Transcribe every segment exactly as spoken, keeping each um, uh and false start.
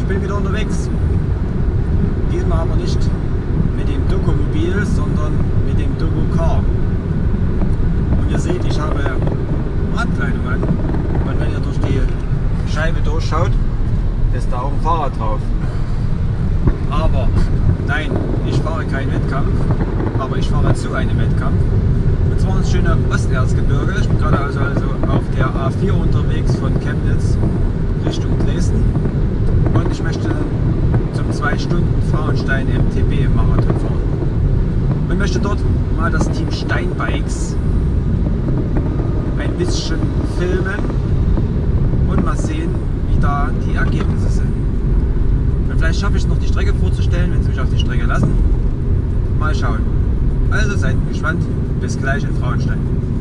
bin wieder unterwegs. Diesmal aber nicht mit dem Dokomobil, sondern mit dem Dokocar. Und ihr seht, ich habe Radkleidung an. Und wenn ihr durch die Scheibe durchschaut, ist da auch ein Fahrrad drauf. Aber nein, ich fahre keinen Wettkampf, aber ich fahre zu einem Wettkampf. Und zwar ins schöne Osterzgebirge. Ich bin gerade also, also auf der A vier unterwegs von Chemnitz Richtung Dresden. Und ich möchte zum zwei Stunden Frauenstein M T B Marathon fahren. Und möchte dort mal das Team Steinbikes ein bisschen filmen und mal sehen, wie da die Ergebnisse sind. Und vielleicht schaffe ich es noch, die Strecke vorzustellen, wenn sie mich auf die Strecke lassen. Mal schauen. Also seid gespannt. Bis gleich in Frauenstein.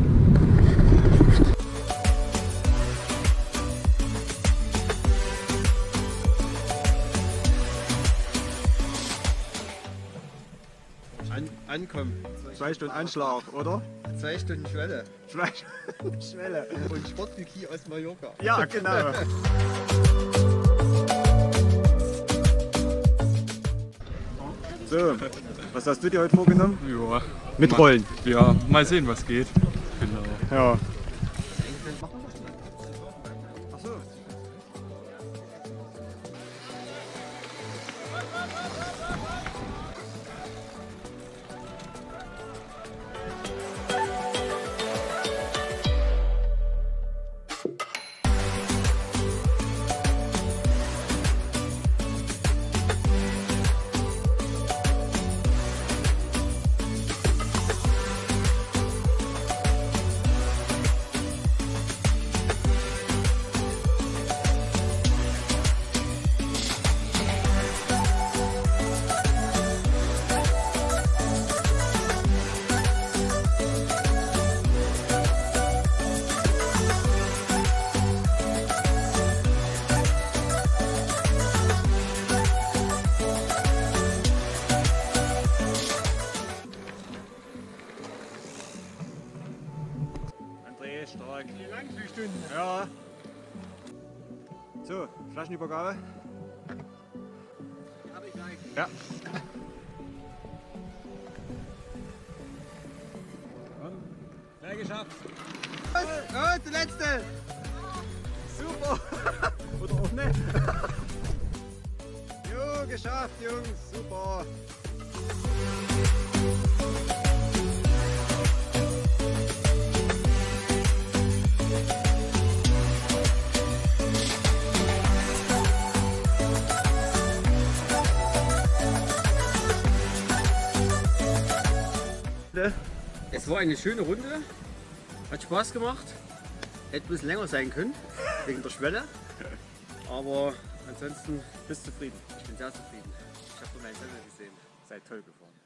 An, ankommen. Zwei Stunden Anschlag, oder? Zwei Stunden Schwelle. Zwei Stunden Schwelle. Und Sportwiki aus Mallorca. Ja, genau. So, was hast du dir heute vorgenommen? Ja. Mit mal, Rollen. Ja, mal sehen, was geht. Genau. Ja. Ach so. Stark. Ja. So, Flaschenübergabe. Hab ich gleich. Ja. Und gleich geschafft. Oh, der letzte! Super. Oder auch nicht. Jo, geschafft, Jungs. Super. Es war eine schöne Runde, hat Spaß gemacht, hätte ein bisschen länger sein können, wegen der Schwelle, aber ansonsten Bist zufrieden? ich bin sehr zufrieden. Ich habe von meinen Sender gesehen. Seid toll gefahren.